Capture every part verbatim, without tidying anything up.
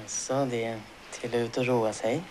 Så det är till ut och roa sig.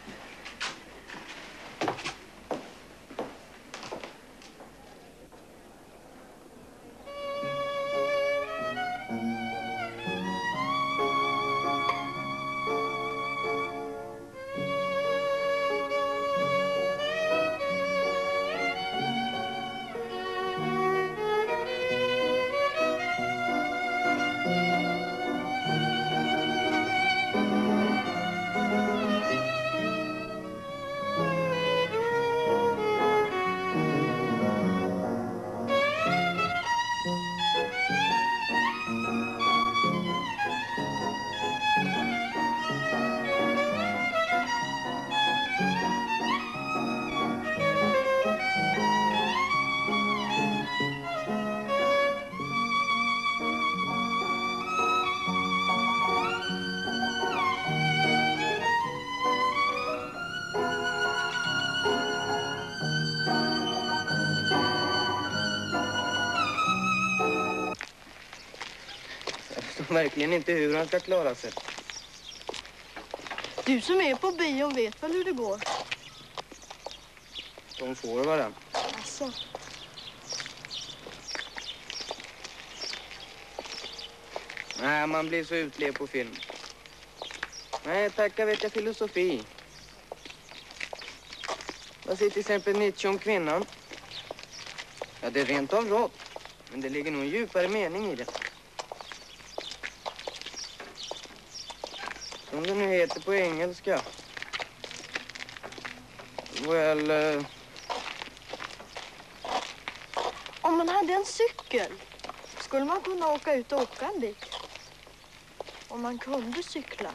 Verkligen inte hur han ska klara sig. Du som är på bion vet väl hur det går? De får vara. Alltså. Nej, man blir så utled på film. Nej, tacka vet jag filosofi. Vad säger till exempel Nietzsche om kvinnan? Ja, det är rent av rått. Men det ligger nog en djupare mening i det. Som det nu heter på engelska. Well... Uh... Om man hade en cykel skulle man kunna åka ut och åka en bit. Om man kunde cykla.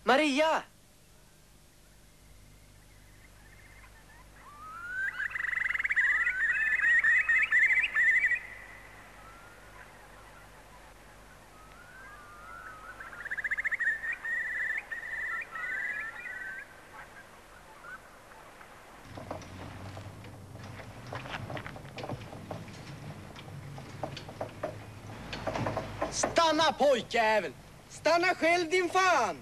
Maria! Stanna, pojkjävel! Stanna själv, din fan!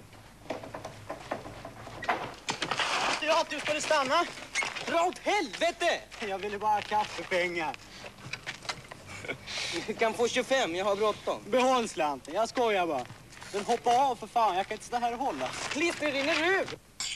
Ja, du skulle stanna. Dra åt helvete! Jag ville bara ha kaffepengar. Du kan få tjugofem, jag har bråttom. Behåll slanten, jag skojar bara. Den hoppar av för fan, jag kan inte stå här och hålla. Klister rinner ur!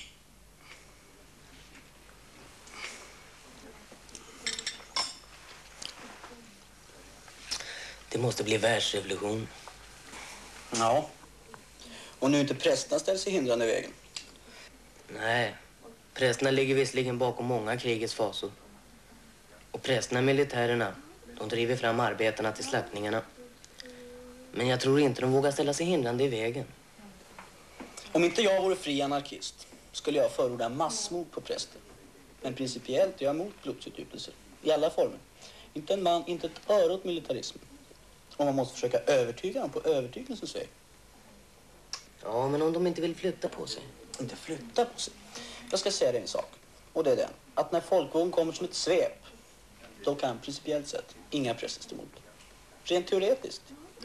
Det måste bli världsrevolution. Ja. Och nu inte prästerna ställer sig hindrande i vägen. Nej, prästerna ligger visserligen bakom många krigets fasor. Och prästerna, militärerna, de driver fram arbetarna till slaktningarna. Men jag tror inte de vågar ställa sig hindrande i vägen. Om inte jag vore fri anarkist skulle jag förorda massmord på präster. Men principiellt är jag emot blodsutgjutelser. I alla former. Inte en man, inte ett öre åt militarismen. Och man måste försöka övertyga dem på övertygelsens väg. Ja, men om de inte vill flytta på sig. Inte flytta på sig. Jag ska säga dig en sak. Och det är den. Att när folkvågen kommer som ett svep, då kan principiellt sett inga präster stå emot. Rent teoretiskt.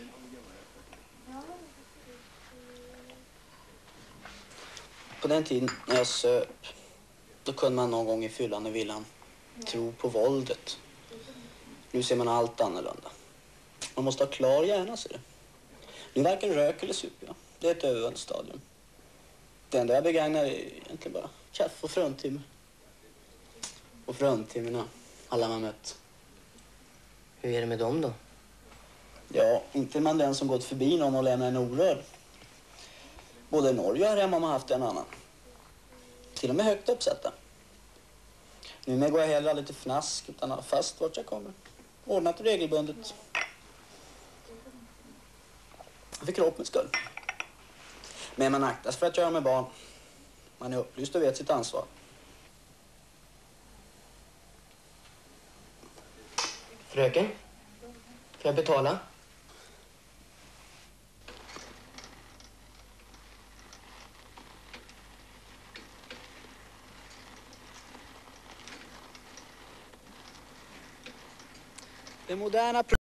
På den tiden när jag söp, då kunde man någon gång i fyllan och villan tro på våldet. Nu ser man allt annorlunda. Man måste ha klar hjärna, ser det. Nu varken rök eller super jag. Det är ett övervunnet stadium. Det enda jag begagnar är egentligen bara kaffe och fruntimmer. Och fruntimmerna, alla man mött. Hur är det med dem då? Ja, inte är man den som gått förbi någon och lämnar en orörd. Både i Norge och här hemma har man haft en annan. Till och med högt uppsatta. Nu går jag hellre lite fnask utan att ha fast vart jag kommer. Ordnat regelbundet. För kroppens skull. Men man aktas för att göra med barn. Man är upplyst och vet sitt ansvar. Fröken, får jag betala? Det moderna